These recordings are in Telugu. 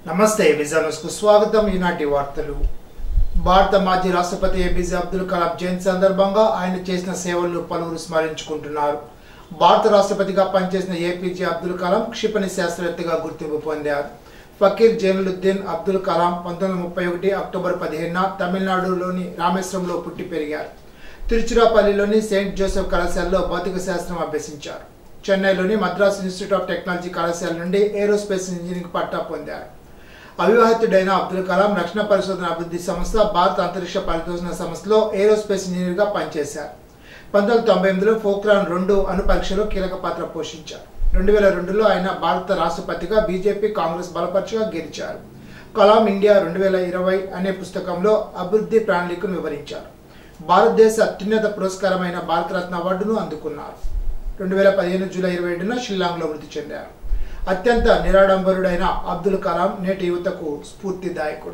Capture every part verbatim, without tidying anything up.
నమస్తే విజనస్కు స్వాగతం. ఈనాటి వార్తలు. భారత మాజీ రాష్ట్రపతి ఏపీజే అబ్దుల్ కలాం జయంతి సందర్భంగా ఆయన చేసిన సేవలను పలువురు స్మరించుకుంటున్నారు. భారత రాష్ట్రపతిగా పనిచేసిన ఏపీజే అబ్దుల్ కలాం క్షిపణి శాస్త్రవేత్తగా గుర్తింపు పొందారు. ఫకీర్ జైనులుద్దీన్ అబ్దుల్ కలాం పంతొమ్మిది వందల ముప్పై ఒకటి అక్టోబర్ పదిహేనున తమిళనాడులోని రామేశ్వరంలో పుట్టి పెరిగారు. తిరుచిరాపల్లిలోని సెయింట్ జోసెఫ్ కళాశాలలో భౌతిక శాస్త్రం అభ్యసించారు. చెన్నైలోని మద్రాస్ ఇన్స్టిట్యూట్ ఆఫ్ టెక్నాలజీ కళాశాల నుండి ఏరోస్పేస్ ఇంజనీరింగ్ పట్టా పొందారు. అవివాహితుడైన అబ్దుల్ కలాం రక్షణ పరిశోధన అభివృద్ధి సంస్థ, భారత అంతరిక్ష పరిశోధన సంస్థలో ఏరోస్పేస్ ఇంజనీర్గా పనిచేశారు. పంతొమ్మిది వందల తొంభై ఎనిమిదిలో పోఖ్రాన్ రెండు అణు పరీక్షలో కీలక పాత్ర పోషించారు. రెండు వేల రెండులో ఆయన భారత రాష్ట్రపతిగా బీజేపీ కాంగ్రెస్ బలపరచగా గెలిచారు. కలాం ఇండియా రెండు వేల ఇరవై అనే పుస్తకంలో అభివృద్ధి ప్రణాళికను వివరించారు. భారతదేశ అత్యున్నత పురస్కారమైన భారతరత్న అవార్డును అందుకున్నారు. రెండు వేల పదిహేను జూలై ఇరవై ఏడున షిల్లాంగ్లో మృతి చెందారు. అత్యంత నిరాడంబరుడైన అబ్దుల్ కలాం నేటి యువతకు స్ఫూర్తిదాయకుడు.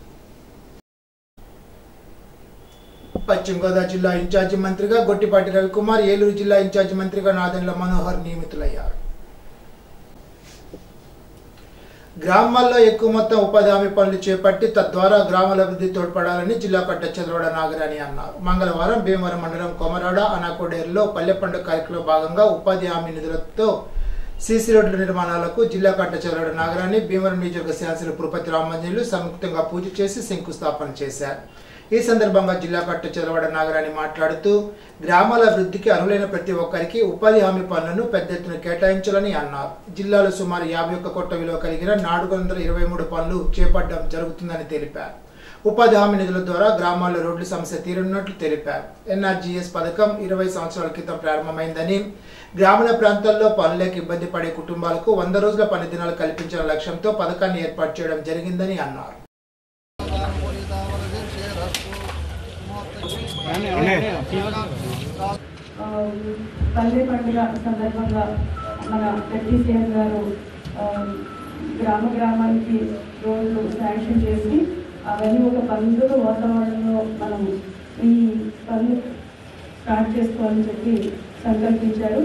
పశ్చిమ గోదావరి జిల్లా ఇన్ఛార్జి మంత్రిగా గొట్టిపాటి రవికుమార్, ఏలూరు జిల్లా ఇన్ఛార్జి మంత్రిగా నాదెండ్ల మనోహర్ నియమితులయ్యారు. గ్రామాల్లో ఎక్కువ మొత్తం ఉపాధి హామీ పనులు చేపట్టి తద్వారా గ్రామాల అభివృద్ధి తోడ్పడాలని జిల్లా కలెక్టర్ చంద్రవడ నాగరాణి అన్నారు. మంగళవారం భీమవరం మండలం కొమరాడ అనాకోడేరులో పల్లె పండుగ కార్యక్రమంలో భాగంగా ఉపాధి హామీ నిధులతో సీసీ రోడ్ల నిర్మాణాలకు జిల్లా కలెక్టర్ చంద్రవడ నాగరాణి, భీమవరం నియోజకవర్గ శాసనసభ్యులు పురపతి రామంజనులు సంయుక్తంగా పూజ చేసి శంకుస్థాపన చేశారు. ఈ సందర్భంగా జిల్లా కలెక్టర్ చంద్రవడ నాగరాణి మాట్లాడుతూ గ్రామాల అభివృద్ధికి అర్హులైన ప్రతి ఒక్కరికి ఉపాధి హామీ పనులను పెద్ద ఎత్తున కేటాయించాలని అన్నారు. జిల్లాలో సుమారు యాభై ఒక్క కోట్ల విలువ కలిగిన నాలుగు వందల ఇరవై మూడు పనులు చేపట్టడం జరుగుతుందని తెలిపారు. ఉపాధి హామీ నిధుల ద్వారా గ్రామాల్లో రోడ్ల సమస్య తీరనున్నట్లు తెలిపారు. ఎన్ఆర్జీఎస్ పథకం ఇరవై సంవత్సరాల క్రితం ప్రారంభమైందని, గ్రామీణ ప్రాంతాల్లో పనులేక ఇబ్బంది పడే కుటుంబాలకు వంద రోజుల పని దినాలు కల్పించిన లక్ష్యంతో పథకాన్ని ఏర్పాటు చేయడం జరిగిందని అన్నారు. పల్లె పండుగ సందర్భంగా మన డిప్యూటీ సీఎం గారు గ్రామ గ్రామానికి రోడ్లు శాంక్షన్ చేసి అవన్నీ ఒక పండుగ వాతావరణంలో మనం ఈ పనులు స్టార్ట్ చేసుకోవాలని చెప్పి సంకల్పించారు.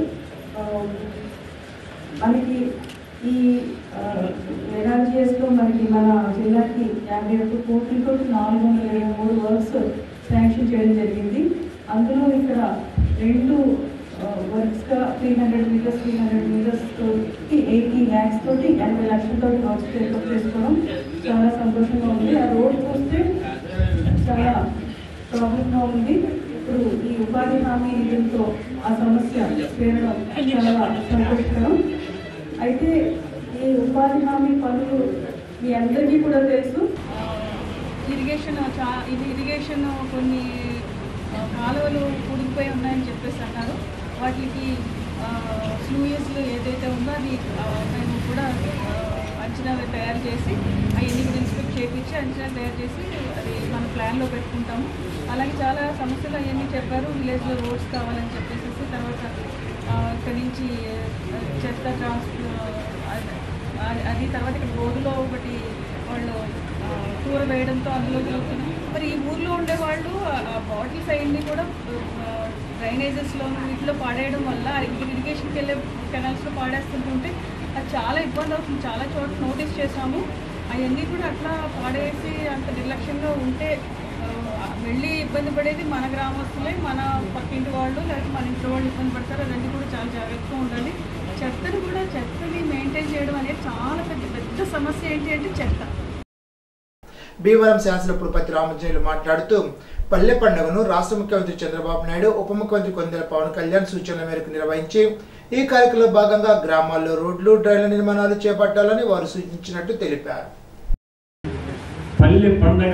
మనకి ఈ ఎన్ఆర్జీఎస్లో మనకి మన జిల్లాకి యాభై ఒక్క కోట్లతో నాలుగు వందల ఇరవై మూడు వర్క్స్ శాంక్షన్ చేయడం జరిగింది. అందులో ఇక్కడ రెండు వర్క్స్గా three hundred metres three hundred metres తోటి ఎయిటీ ల్యాక్స్ తోటి ఎనభై లక్షలతో వర్క్స్ టేకప్ చేసుకోవడం చాలా సంతోషంగా ఉంది. ఆ రోడ్ చూస్తే చాలా ప్రాబ్లంగా ఉంది. ఇప్పుడు ఈ ఉపాధి హామీ నిధులతో ఆ సమస్య తీరడం చాలా సంతోషకరం. అయితే ఈ ఉపాధి హామీ పనులు మీ అందరికీ కూడా తెలుసు. ఇరిగేషన్ చా ఇది ఇరిగేషన్ కొన్ని కాలువలు కూడిపోయి ఉన్నాయని చెప్పేసి అన్నారు. వాటికి స్లూయస్లు ఏదైతే ఉందో అది మేము కూడా అంచనాలు తయారు చేసి అవన్నీ కూడా ఇన్స్పెక్ట్ చేయించి అంచనాలు తయారు చేసి అది మన ప్లాన్లో పెట్టుకుంటాము. అలాగే చాలా సమస్యలు అవన్నీ చెప్పారు. విలేజ్లో రోడ్స్ కావాలని చెప్పేసి, తర్వాత ఇక్కడి నుంచి చెత్త ట్రాన్స్ అది తర్వాత ఇక్కడ రోడ్డులో ఒకటి వాళ్ళు కూర వేయడంతో అందులో జరుగుతున్నాయి. మరి ఈ ఊర్లో ఉండేవాళ్ళు ఆ బాటిల్స్ అవన్నీ కూడా డ్రైనేజెస్లో వీటిలో పాడేయడం వల్ల ఇరిగేషన్కి వెళ్ళే కెనాల్స్లో పాడేస్తుంటుంటే అది చాలా ఇబ్బంది అవుతుంది. చాలా చోట్ల నోటీస్ చేసాము. అవన్నీ కూడా అట్లా పాడేసి అంత నిర్లక్ష్యంగా ఉంటే వెళ్ళి ఇబ్బంది పడేది మన గ్రామస్తులే, మన పక్కింటి వాళ్ళు, లేకపోతే మన ఇంట్లో వాళ్ళు ఇబ్బంది పడతారు. అదన్నీ కూడా చాలా జాగ్రత్తగా ఉండాలి. చెత్తను కూడా చెత్తని మెయింటైన్ చేయడం అనేది చాలా పెద్ద పెద్ద సమస్య. ఏంటి అంటే చెత్త. భీమవరం శాసనసభ్యులు పురపతి రామంజనులు మాట్లాడుతూ పల్లె పండుగను రాష్ట్ర ముఖ్యమంత్రి చంద్రబాబు నాయుడు, ఉప ముఖ్యమంత్రి కొందెల పవన్ కళ్యాణ్ సూచనల మేరకు నిర్వహించి ఈ కార్యక్రమంలో భాగంగా గ్రామాల్లో రోడ్లు, డ్రైన్ల నిర్మాణాలు చేపట్టాలని వారు సూచించినట్టు తెలిపారు. పల్లె పండుగ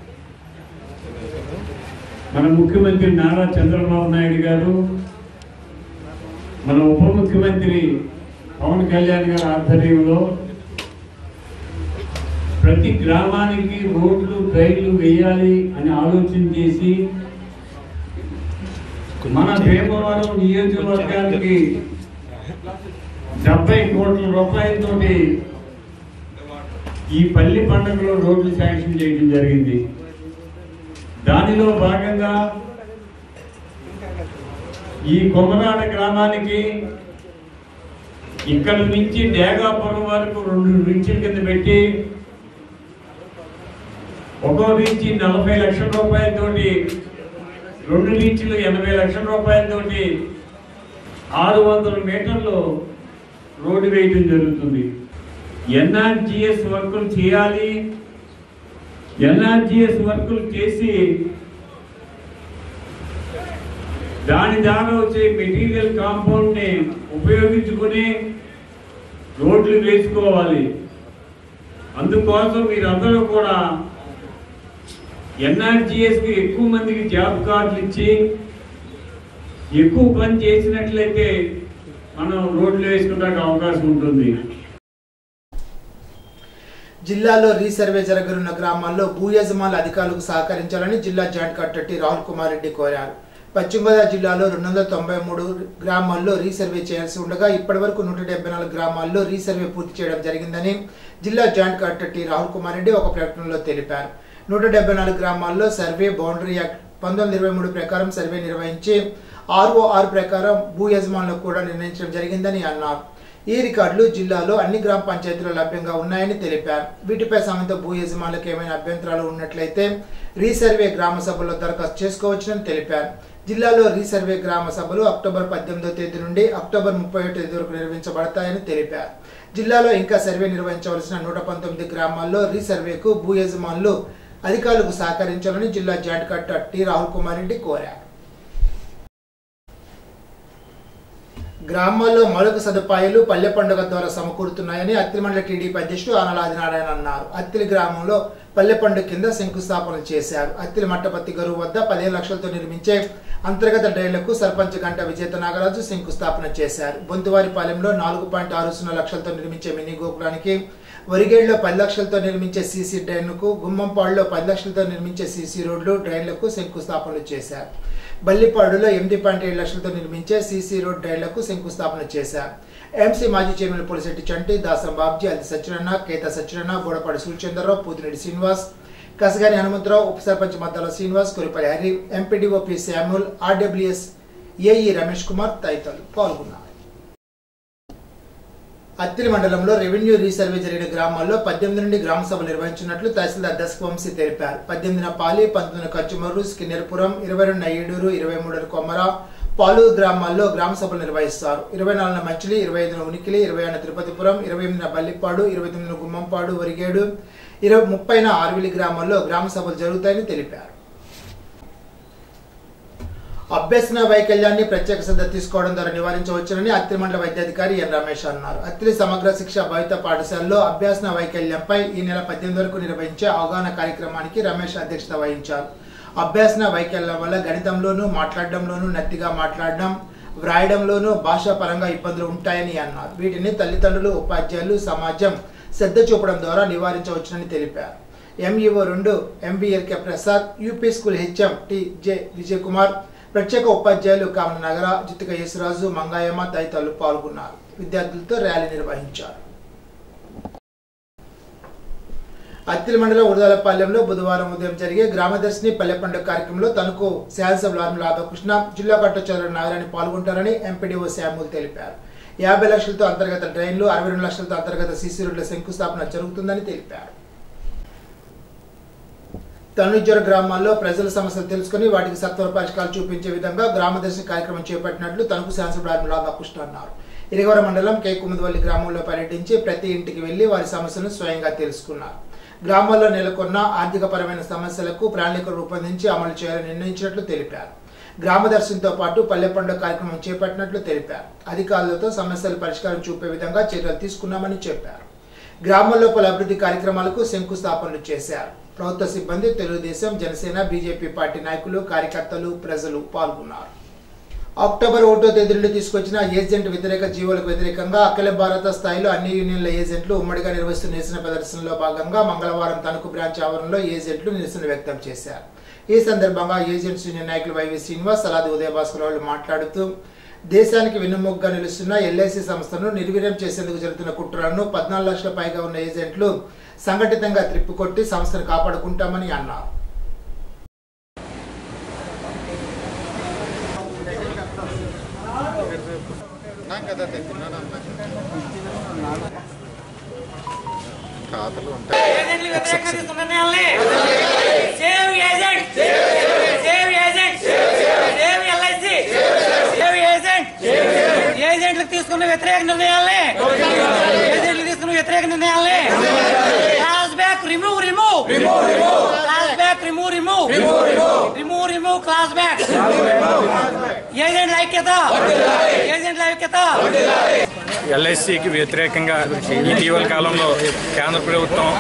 మన ముఖ్యమంత్రి నారా చంద్రబాబు నాయుడు గారు, మన ఉప ముఖ్యమంత్రి పవన్ కళ్యాణ్ గారి ఆధ్వర్యంలో ప్రతి గ్రామానికి రోడ్లు, డ్రైన్లు వేయాలి అని ఆలోచన చేసి మన భీమవరం నియోజకవర్గానికి డెబ్బై కోట్ల రూపాయలతో ఈ పల్లి పండుగలో రోడ్లు శాంక్షన్ చేయడం జరిగింది. దానిలో భాగంగా ఈ కొమరాడ గ్రామానికి ఇక్కడ నుంచి డేగాపురం వరకు రెండు బ్రిడ్జిల కింద పెట్టి ఒక్కో రీచ్ నలభై లక్షల రూపాయలతోటి, రెండు రీచ్లు ఎనభై లక్షల రూపాయలతోటి ఆరు వందల మీటర్లు రోడ్డు వేయడం జరుగుతుంది. ఎన్ఆర్జిఎస్ వర్కులు చేయాలి. ఎన్ఆర్జిఎస్ వర్కులు చేసి దాని ద్వారా వచ్చే మెటీరియల్ కాంపౌండ్ని ఉపయోగించుకొని రోడ్లు వేసుకోవాలి. అందుకోసం మీరందరూ కూడా ఎన్ఆర్జిఎస్కి ఎక్కువ మందికి జాబ్ కార్డులు ఇచ్చి ఎక్కువ పని చేసినట్లయితే మనం రోడ్లు వేసుకోవడానికి అవకాశం ఉంటుంది. జిల్లాలో రీసర్వే జరగనున్న గ్రామాల్లో భూ యజమానుల అధికారులకు సహకరించాలని జిల్లా joint collector T Rahul Kumar Reddy కోరారు. పశ్చిమ గోదావరి జిల్లాలో రెండు వందల తొంభై మూడు గ్రామాల్లో రీసర్వే చేయాల్సి ఉండగా ఇప్పటి వరకు నూట డెబ్బై నాలుగు గ్రామాల్లో రీసర్వే పూర్తి చేయడం జరిగిందని జిల్లా joint collector T Rahul Kumar Reddy ఒక ప్రకటనలో తెలిపారు. నూట డెబ్బై నాలుగు గ్రామాల్లో సర్వే బౌండరీ యాక్ట్ పంతొమ్మిది ఇరవై మూడు ప్రకారం సర్వే నిర్వహించి ఆర్ఓఆర్ ప్రకారం భూ యజమానులకు కూడా నిర్ణయించడం జరిగిందని అన్నారు. ఈ రికార్డులు జిల్లాలో అన్ని గ్రామ పంచాయతీలో లభ్యంగా ఉన్నాయని తెలిపారు. వీటిపై సంబంధిత భూ యజమానులకు ఏమైనా అభ్యంతరాలు ఉన్నట్లయితే రీసర్వే గ్రామ సభలో దరఖాస్తు చేసుకోవచ్చునని తెలిపారు. జిల్లాలో రీసర్వే గ్రామ సభలు అక్టోబర్ పద్దెనిమిదో తేదీ నుండి అక్టోబర్ ముప్పై ఒకటో తేదీ వరకు నిర్వహించబడతాయని తెలిపారు. జిల్లాలో ఇంకా సర్వే నిర్వహించవలసిన నూట పంతొమ్మిది గ్రామాల్లో రీసర్వేకు భూ యజమానులు అధికారులకు సహకరించాలని జిల్లా joint collector T Rahul Kumar Reddy కోరారు. గ్రామాల్లో మౌలిక సదుపాయాలు పల్లె పండుగ ద్వారా సమకూరుతున్నాయని అత్తిలి మండల టీడీపీ అధ్యక్షుడు ఆనల ఆదినారాయణ అన్నారు. అత్తిలి గ్రామంలో పల్లె పండుగ కింద శంకుస్థాపన చేశారు. అత్తిలి మట్టపత్తి గరువు వద్ద పదిహేను లక్షలతో నిర్మించే అంతర్గత డ్రైన్లకు సర్పంచ్ గంట విజేత నాగరాజు శంకుస్థాపన చేశారు. బొంతువారిపాలెంలో నాలుగు పాయింట్ ఆరు సున్నా లక్షలతో నిర్మించే మినీ గోపురానికి, వరిగేడ్లో పది లక్షలతో నిర్మించే సీసీ డ్రైన్లకు, గుమ్మంపాడులో పది లక్షలతో నిర్మించే సీసీ రోడ్లు డ్రైన్లకు శంకుస్థాపనలు చేశారు. బల్లిపాడులో ఎనిమిది పాయింట్ ఏడు లక్షలతో నిర్మించే సీసీ రోడ్ డ్రైన్లకు శంకుస్థాపన చేశారు. ఎంసీ మాజీ చైర్మన్ పులిశెట్టి చంటి, దాసం బాబ్జీ, అల్లి సత్యనారాయణ, కేత సత్యనారాయణ, బోడపాటి సూర్యచంద్రరావు, పూతిరెడ్డి శ్రీనివాస్, కసగాని హనుమంతరావు, ఉప sarpanch Maddala Srinivas, Kuripalli Hari, MPDO P Samuel, RWS AE Ramesh Kumar తదితరులు పాల్గొన్నారు. అత్తిలి మండలంలో రెవెన్యూ రీసర్వే జరిగిన గ్రామాల్లో పద్దెనిమిది నుండి గ్రామ సభలు నిర్వహించినట్లు తహసీల్దార్ దశవంశీ తెలిపారు. పద్దెనిమిదిన పాలి, పంతొమ్మిదిన కచ్చుమర్రు, స్కిన్నెరపురం, ఇరవై రెండున ఏడూరు, ఇరవై మూడున కొమ్మర, పాలూరు గ్రామాల్లో గ్రామ సభలు నిర్వహిస్తారు. ఇరవై నాలుగున మంచిలి, ఇరవై ఐదున ఉనికిలి, ఇరవై ఆరున తిరుపతిపురం, ఇరవై ఎనిమిదిన బల్లిపాడు, ఇరవై తొమ్మిదిన గుమ్మంపాడు, వరిగేడు, ఇరవై ముప్పైన ఆర్విలి గ్రామాల్లో గ్రామ సభలు జరుగుతాయని తెలిపారు. అభ్యసన వైకల్యాన్ని ప్రత్యేక శ్రద్ధ తీసుకోవడం ద్వారా నివారించవచ్చునని అత్తిలి మండల వైద్యాధికారి ఎన్ రమేష్ అన్నారు. అత్తిలి సమగ్ర శిక్ష భవిత పాఠశాలలో అభ్యసన వైకల్యంపై ఈ నెల పద్దెనిమిది వరకు నిర్వహించే అవగాహన కార్యక్రమానికి రమేష్ అధ్యక్షత వహించారు. అభ్యసన వైకల్యం వల్ల గణితంలోనూ, మాట్లాడడంలోనూ నత్తిగా మాట్లాడడం, వ్రాయడంలోనూ భాషా పరంగా ఇబ్బందులు ఉంటాయని అన్నారు. వీటిని తల్లిదండ్రులు, ఉపాధ్యాయులు, సమాజం శ్రద్ధ చూపడం ద్వారా నివారించవచ్చునని తెలిపారు. ఎంఈఓ రెండు MBL K Prasad, UP school HM T J Vijay Kumar, ప్రత్యేక ఉపాధ్యాయులు కామన నగర, జిత్తిక యేసురాజు, మంగాయమ్మ తదితరులు పాల్గొన్నారు. విద్యార్థులతో ర్యాలీ నిర్వహించారు. అత్తిలి మండలం ఉడదలపాలెంలో బుధవారం ఉదయం జరిగే గ్రామదర్శిని పల్లె పండుగ కార్యక్రమంలో తనకు శాసనసభ్యులు ఆర్మీ రాధాకృష్ణ, జిల్లా పట్టచంద్ర నాగరాణి పాల్గొంటారని ఎంపీడీఓ శామ్యూల్ తెలిపారు. యాభై లక్షలతో అంతర్గత డ్రైన్లు, అరవై రెండు లక్షలతో అంతర్గత సీసీ రోడ్ల శంకుస్థాపన జరుగుతుందని తెలిపారు. తనుజ్వర గ్రామాల్లో ప్రజల సమస్యలు తెలుసుకుని వాటికి సత్వర పరిష్కారాలు చూపించే విధంగా గ్రామదర్శిని కార్యక్రమం చేపట్టినట్లు తనకు శాసనసభ్యులు ఆర్మీ రాధాకృష్ణ అన్నారు. ఇరగవరం మండలం కే కుముదవల్లి గ్రామంలో పర్యటించి ప్రతి ఇంటికి వెళ్లి వారి సమస్యలను స్వయంగా తెలుసుకున్నారు. గ్రామాల్లో నెలకొన్న ఆర్థిక పరమైన సమస్యలకు ప్రణాళికలు రూపొందించి అమలు చేయాలని నిర్ణయించినట్లు తెలిపారు. గ్రామదర్శినితో పాటు పల్లె పండుగ కార్యక్రమం చేపట్టినట్లు తెలిపారు. అధికారులతో సమస్యల పరిష్కారం చూపే విధంగా చర్యలు తీసుకున్నామని చెప్పారు. గ్రామాల్లో పలు అభివృద్ధి కార్యక్రమాలకు శంకుస్థాపనలు చేశారు. ప్రభుత్వ సిబ్బంది, తెలుగుదేశం, జనసేన, బీజేపీ పార్టీ నాయకులు, కార్యకర్తలు, ప్రజలు పాల్గొన్నారు. అక్టోబర్ ఒకటో తేదీ నుండి తీసుకొచ్చిన ఏజెంట్ వ్యతిరేక జీవోలకు వ్యతిరేకంగా అఖిల భారత స్థాయిలో అన్ని యూనియన్ల ఏజెంట్లు ఉమ్మడిగా నిర్వహిస్తున్న నిరసన ప్రదర్శనలో భాగంగా మంగళవారం తణుకు బ్రాంచ్ ఆవరణలో ఏజెంట్లు నిరసన వ్యక్తం చేశారు. ఈ సందర్భంగా ఏజెంట్స్ యూనియన్ నాయకులు వైవి శ్రీనివాస్, అలాది ఉదయభాస్కర్ వాళ్ళు మాట్లాడుతూ దేశానికి వెన్నుముగ్గా నిలుస్తున్న ఎల్ఐసి సంస్థను నిర్వీర్యం చేసేందుకు జరుగుతున్న కుట్రలను పద్నాలుగు లక్షల పైగా ఉన్న ఏజెంట్లు సంఘటితంగా త్రిప్పుకొట్టి సంస్థను కాపాడుకుంటామని అన్నారు. ఖాతాలు ఉంటాయి. ఏజెంట్లకు తీసుకున్న వ్యతిరేక నిర్ణయాలే ఏజెంట్లు తీసుకున్న వ్యతిరేక నిర్ణయాలే class back remove remove class back remove remove remove remove class back ఏజెంట్ల ఐక్యత ఏజెంట్ల ఐక్యత. ఎల్ఐసికి వ్యతిరేకంగా ఇటీవల కాలంలో కేంద్ర ప్రభుత్వం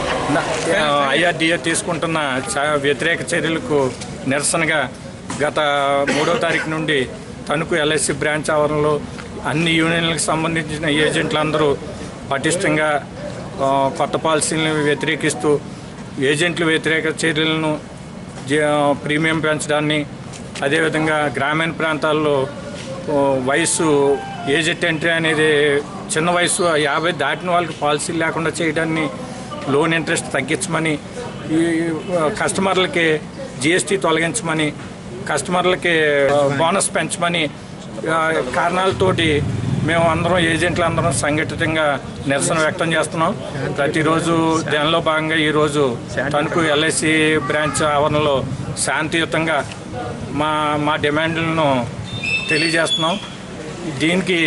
ఐఆర్డీఏ తీసుకుంటున్న వ్యతిరేక చర్యలకు నిరసనగా గత మూడో తారీఖు నుండి తణుకు ఎల్ఐసి బ్రాంచ్ ఆవరణలో అన్ని యూనియన్లకు సంబంధించిన ఏజెంట్లందరూ పటిష్టంగా కొత్త పాలసీలను వ్యతిరేకిస్తూ ఏజెంట్ల వ్యతిరేక చర్యలను ప్రీమియం పెంచడాన్ని, అదేవిధంగా గ్రామీణ ప్రాంతాల్లో వయసు ఏజెంట్ ఎంట్రీ అనేది చిన్న వయసు యాభై దాటిన వాళ్ళకి పాలసీలు లేకుండా చేయడాన్ని, లోన్ ఇంట్రెస్ట్ తగ్గించమని, ఈ కస్టమర్లకి జిఎస్టీ తొలగించమని, కస్టమర్లకి బోనస్ పెంచమని కారణాలతోటి మేము అందరం ఏజెంట్లు అందరం సంఘటితంగా నిరసన వ్యక్తం చేస్తున్నాం. ప్రతిరోజు దానిలో భాగంగా ఈరోజు తణుకు ఎల్ఐసి బ్రాంచ్ ఆవరణలో శాంతియుతంగా మా మా డిమాండ్లను తెలియజేస్తున్నాం. దీనికి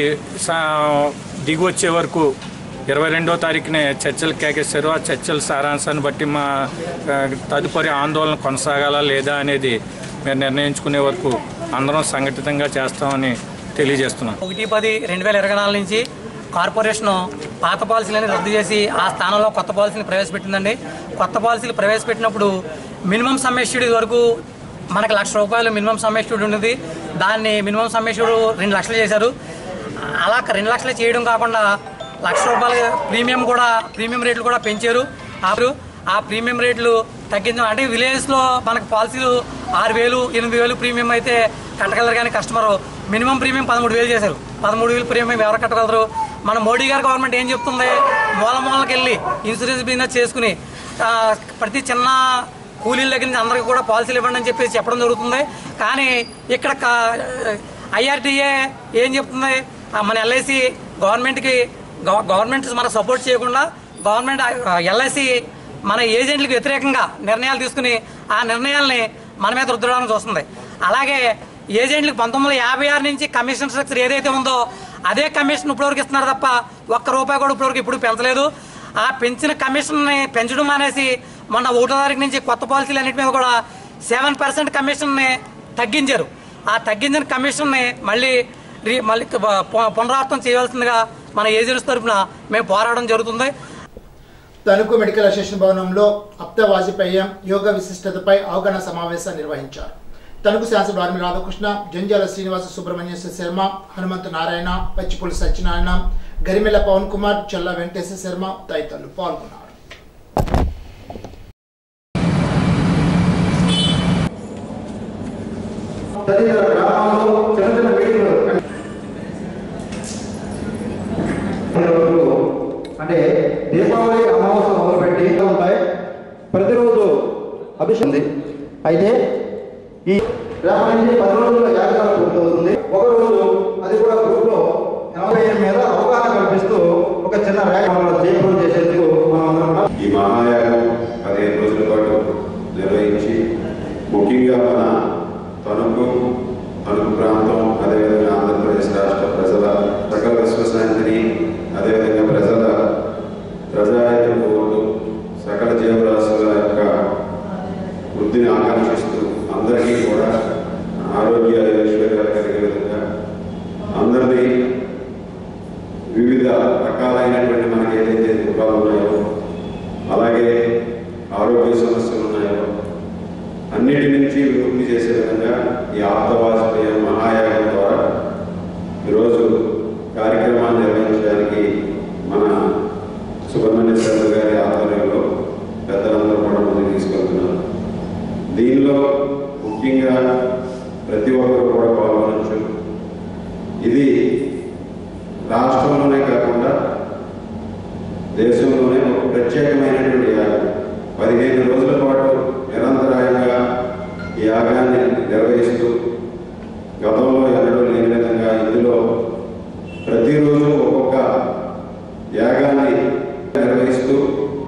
దిగి వచ్చే వరకు ఇరవై రెండో తారీఖునే చర్చలు కేకేశారు. ఆ చర్చల సారాంశాన్ని బట్టి మా తదుపరి ఆందోళన కొనసాగాలా లేదా అనేది మేము నిర్ణయించుకునే వరకు అందరం సంఘటితంగా చేస్తామని తెలియజేస్తున్నాం. ఒకటి పది రెండు వేల ఇరవై నాలుగు నుంచి కార్పొరేషన్ పాత పాలసీలని రద్దు చేసి ఆ స్థానంలో కొత్త పాలసీని ప్రవేశపెట్టిందండి. కొత్త పాలసీలు ప్రవేశపెట్టినప్పుడు మినిమం సమ్మెష్యూడ్ వరకు మనకు లక్ష రూపాయలు మినిమం సమ్మెష్యూడ్ ఉన్నది. దాన్ని మినిమం సమ్మెష్యూడ్ రెండు లక్షలు చేశారు. అలా రెండు లక్షలు చేయడం కాకుండా లక్ష రూపాయల ప్రీమియం కూడా ప్రీమియం రేట్లు కూడా పెంచారు. ఆ ప్రీమియం రేట్లు తగ్గించడం అంటే విలేజ్లో మనకు పాలసీలు ఆరు వేలు ఎనిమిది వేలు ప్రీమియం అయితే కట్టగలరు, కానీ కస్టమర్ మినిమం ప్రీమియం పదమూడు వేలు చేశారు. పదమూడు వేలు ప్రీమియం ఎవరు కట్టగలరు? మన మోడీ గారి గవర్నమెంట్ ఏం చెప్తుంది? మూల మూలకి వెళ్ళి ఇన్సూరెన్స్ బిజినెస్ చేసుకుని ప్రతి చిన్న కూలీల దగ్గర నుంచి అందరికీ కూడా పాలసీలు ఇవ్వండి అని చెప్పేసి చెప్పడం జరుగుతుంది. కానీ ఇక్కడ ఐఆర్డీఏ ఏం చెప్తుంది? మన ఎల్ఐసి గవర్నమెంట్కి గవర్నమెంట్ మనకు సపోర్ట్ చేయకుండా గవర్నమెంట్ ఎల్ఐసి మన ఏజెంట్లకు వ్యతిరేకంగా నిర్ణయాలు తీసుకుని ఆ నిర్ణయాల్ని మన మీద రుద్దడానికి చూస్తుంది. అలాగే ఏజెంట్లకు పంతొమ్మిది వందల యాభై ఆరు నుంచి కమిషన్ స్ట్రక్చర్ ఏదైతే ఉందో అదే కమిషన్ ఇప్పటివరకు ఇస్తున్నారు తప్ప ఒక్క రూపాయి కూడా ఇప్పటివరకు ఇప్పుడు పెంచలేదు. ఆ పెంచిన కమిషన్ని పెంచడం మానేసి మొన్న ఒకటో తారీఖు నుంచి కొత్త పాలసీలు అన్నింటి మీద కూడా సెవెన్ పర్సెంట్ కమిషన్ని తగ్గించారు. ఆ తగ్గించిన కమిషన్ని మళ్ళీ రీ మళ్ళీ పునరావృతం చేయవలసిందిగా మన ఏజెంట్స్ తరఫున మేము పోరాటం జరుగుతుంది. తణుకు మెడికల్ అసోసియేషన్ భవనంలో అప్తా వాజపేయం యోగా విశిష్టతపై అవగాహన సమావేశం నిర్వహించారు. తణుకు శాసనసభ్యులు ఆర్మీ రాధాకృష్ణ, జంజాల శ్రీనివాస సుబ్రహ్మణ్యేశ్వర శర్మ, హనుమంత నారాయణ, పచ్చిపూడి సత్యనారాయణ, గరిమెల పవన్ కుమార్, చల్ల వెంకటేశ్వర శర్మ తదితరులు పాల్గొన్నారు. అంటే దీపావళి అమావాస్య మొదలుపెట్టి ఉంటాయి, ప్రతిరోజు అభిషేకం. అయితే ఈ రేపటి నుంచి పది రోజుల జాగ్రత్త పూర్తవుతుంది. ఒకరోజు అది కూడా గ్రూప్లో నలభై మీద అవగాహన కల్పిస్తూ ఒక చిన్న ర్యాలీ జయప్రదం చేసేందుకు మనం ఈ మహాయాగం పదిహేను రోజుల పాటు నిర్వహించి ముఖ్యంగా మన తణుకు తణుకు ప్రాంతం అదేవిధంగా ఆంధ్రప్రదేశ్ రాష్ట్ర ప్రజల సకల విశ్వశాంతిని అదేవిధంగా ప్రజల ప్రజాహిత ఓటు సకల జీవరాశుల యొక్క వృద్ధిని ఆకాంక్షిస్తూ అందరికీ కూడా ఆరోగ్య ఐశ్వర్యాలు కలిగే విధంగా అందరినీ వివిధ రకాలైనటువంటి మనకి ఏదైతే దుఃఖాలు ఉన్నాయో అలాగే ఆరోగ్య సమస్యలు ఉన్నాయో అన్నిటి నుంచి విముక్తి చేసే విధంగా ఈ ఆప్త వాజపేయ మహాయాగం ద్వారా ఈరోజు కార్యక్రమాన్ని నిర్వహించడానికి మన సుబ్రహ్మణ్యేశ్వర గారి ఆధ్వర్యంలో పెద్దలందరూ కూడా ముందుకు తీసుకెళ్తున్నారు. దీనిలో ముఖ్యంగా ప్రతి ఒక్కరు కూడా పాల్గొనవచ్చు. ఇది రాష్ట్రంలోనే కాకుండా దేశంలోనే ఒక ప్రత్యేకమైనటువంటి యాగం. పదిహేను రోజుల పాటు నిరంతరాయంగా ఈ యాగాన్ని నిర్వహిస్తూ గతంలో ఎన్నడూ లేని విధంగా ఇందులో ప్రతిరోజు ఒక్కొక్క యాగాన్ని నిర్వహిస్తూ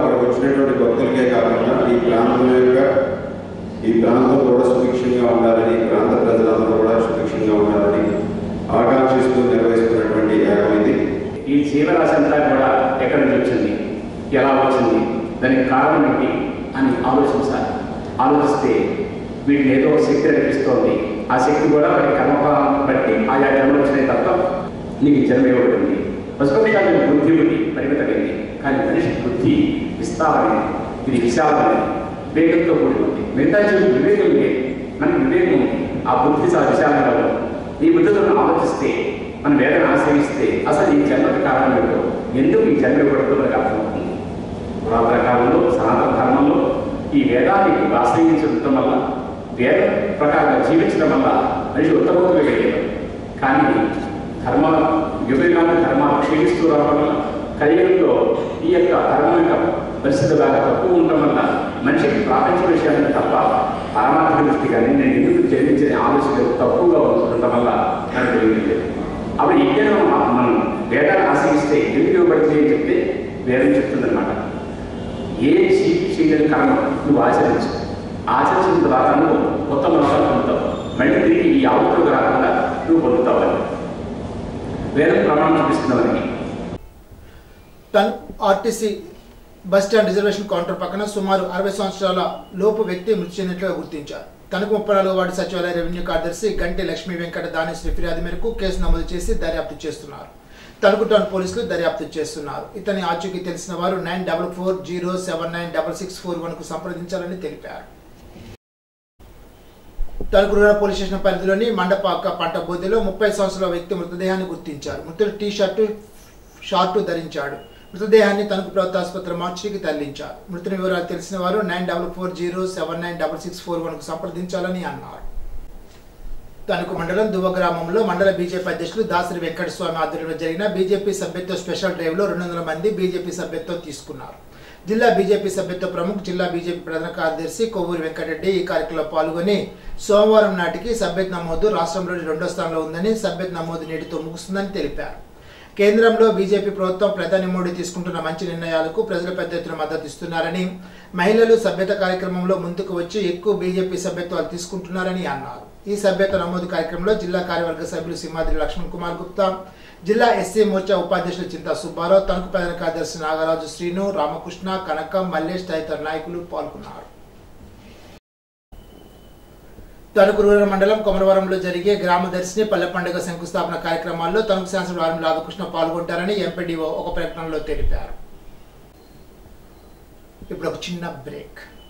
అక్కడికి వచ్చినటువంటి భక్తులకే కాకుండా ఈ ప్రాంతం యొక్క ఈ ప్రాంతం కూడా సుభిక్షంగా ఉండాలని, ప్రాంత ప్రజలందరూ కూడా సుభిక్షంగా ఉండాలని ఆకాంక్షిస్తూ నిర్వహిస్తున్నటువంటి యాగం ఇది. ఈ జీవరాశి అంతా కూడా ఎక్కడి నుంచి వచ్చింది, ఎలా వచ్చింది, దానికి కారణం ఏంటి అని ఆలోచించాలి. ఆలోచిస్తే వీటిని ఏదో శక్తి అనిపిస్తోంది. ఆ శక్తి కూడా వాటి కర్మఫలం బట్టి ఆయా జన్మలు వచ్చినాయి తప్ప నీకు జన్మ ఇవ్వబడింది. పశుపక్షానికి బుద్ధి ఉంది, పరిమితమైంది. కానీ మనిషి బుద్ధి విస్తారమైంది, ఇది విశాలమైనది, వివేకంతో కూడి ఉంది. మిగతా జీవులు వివేకం లేదు, మనకి వివేకం ఉంది. ఆ బుద్ధి చాలా విశాలంగా ఉంది. ఈ బుద్ధితో ఆలోచిస్తే, మన వేదన ఆశ్రయిస్తే అసలు ఈ జన్మకి కారణం ఏంటో, ఎందుకు ఈ జన్మ ఇవ్వడంతో మనకు అర్థమవుతుంది. పురాతన కాలంలో సనాతన ధర్మంలో ఈ వేదాన్ని ఆశ్రయించడం వల్ల, వేద ప్రకారంగా జీవించడం వల్ల మనిషి ఉత్తమోత్తమే వెళ్ళేది. కానీ ధర్మ యుగయుగాన్ని ధర్మాలు క్షీణిస్తూ రావడం వల్ల, కలియుగంలో ఈ యొక్క ధర్మం యొక్క పరిస్థితి బాగా తక్కువ ఉండటం వల్ల మనిషికి ప్రాపంచిక విషయాన్ని తప్ప పరమాత్మ దృష్టి కానీ నేను ఎందుకు జన్మించిన ఆలోచన తక్కువగా ఉండటం వల్ల మనకు తెలియలేదు. అప్పుడు యజ్ఞం మనం వేదాన్ని ఆశ్రయిస్తే ఎందుకు ఇవ్వబడింది అని చెప్తే వేదం చెప్తుందన్నమాట. ఏ చేయని కర్మ నువ్వు ఆచరించు, ఆచరించిన తర్వాత నువ్వు కొత్త మోసాలు పొందుతావు, మళ్ళీ తిరిగి ఈ ఆవులకు రాకుండా నువ్వు పొందుతావని వేదం ప్రమాణం చూపిస్తున్నవారికి. తను ఆర్టీసీ బస్టాండ్ రిజర్వేషన్ కౌంటర్ పక్కన సుమారు అరవై సంవత్సరాల లోపు వ్యక్తి మృతి చెందినట్లుగా గుర్తించారు. తనకు ముప్పై నాలుగు వార్డు సచివాలయ రెవెన్యూ కార్యదర్శి గంటి లక్ష్మీ వెంకట దానేశ్వరి ఫిర్యాదు మేరకు కేసు నమోదు చేసి దర్యాప్తు చేస్తున్నారు. తణుకు టౌన్ పోలీసులు దర్యాప్తు చేస్తున్నారు. ఇతని ఆచూకీ తెలిసిన వారు nine double four zero seven nine double six four one కు సంప్రదించాలని తెలిపారు. తణుకు రూరల్ పోలీస్ స్టేషన్ పరిధిలోని మండపాక పంట బోధలో ముప్పై సంవత్సరాల వ్యక్తి మృతదేహాన్ని గుర్తించారు. మృతుడు టీ షర్టు షార్టు ధరించాడు. మృతదేహాన్ని తణుకు ప్రభుత్వ ఆసుపత్రి మార్చికి తరలించారు. మృతుని వివరాలు తెలిసిన వారు nine double four zero seven nine double six four one కు సంప్రదించాలని అన్నారు. తణుకు మండలం దువ్వ గ్రామంలో మండల బీజేపీ అధ్యక్షులు దాసరి వెంకటస్వామి ఆధ్వర్యంలో జరిగిన బీజేపీ సభ్యత్వ స్పెషల్ డ్రైవ్ లో రెండు వందల మంది బీజేపీ సభ్యత్వం తీసుకున్నారు. జిల్లా బీజేపీ సభ్యత్వ ప్రముఖ్ జిల్లా బీజేపీ ప్రధాన కార్యదర్శి కొవ్వూరి వెంకటరెడ్డి ఈ కార్యక్రమంలో పాల్గొని సోమవారం నాటికి సభ్యత్వ నమోదు రాష్ట్రంలోని రెండో స్థానంలో ఉందని, సభ్యత్వ నమోదు నేటితో ముగుస్తుందని తెలిపారు. కేంద్రంలో బీజేపీ ప్రభుత్వం ప్రధాని మోడీ తీసుకుంటున్న మంచి నిర్ణయాలకు ప్రజలు పెద్ద ఎత్తున మద్దతు ఇస్తున్నారని, మహిళలు సభ్యత కార్యక్రమంలో ముందుకు వచ్చి ఎక్కువ బీజేపీ సభ్యత్వాలు తీసుకుంటున్నారని అన్నారు. ఈ సభ్యత నమోదు కార్యక్రమంలో జిల్లా కార్యవర్గ సభ్యులు సింహాద్రి లక్ష్మణ్ కుమార్ గుప్తా, జిల్లా ఎస్సీ మోర్చా ఉపాధ్యక్షులు చింతా సుబ్బారావు, తణుకు ప్రధాన కార్యదర్శి నాగరాజు శ్రీను, రామకృష్ణ, కనకం, మల్లేష్ తదితర నాయకులు పాల్గొన్నారు. తణుకు రూరల్ మండలం కొమరవరంలో జరిగే గ్రామ దర్శిని పల్లె పండుగ శంకుస్థాపన కార్యక్రమాల్లో తణుకు శాసనసభ్యులు ఆర్ఎం రాధాకృష్ణ పాల్గొంటారని ఎంపీడీఓ ఒక ప్రకటనలో తెలిపారు. ఇప్పుడు ఒక చిన్న బ్రేక్.